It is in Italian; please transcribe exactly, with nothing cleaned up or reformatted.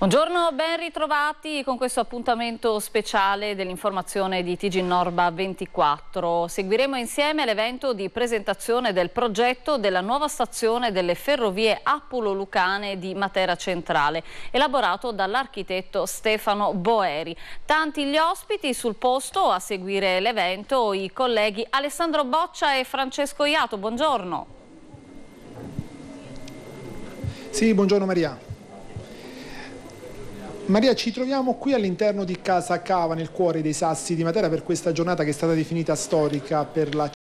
Buongiorno, ben ritrovati con questo appuntamento speciale dell'informazione di T G Norba ventiquattro. Seguiremo insieme l'evento di presentazione del progetto della nuova stazione delle ferrovie Appulo-Lucane di Matera Centrale, elaborato dall'architetto Stefano Boeri. Tanti gli ospiti sul posto a seguire l'evento, i colleghi Alessandro Boccia e Francesco Iato. Buongiorno. Sì, buongiorno Maria. Maria, ci troviamo qui all'interno di Casa Cava, nel cuore dei Sassi di Matera, per questa giornata che è stata definita storica per la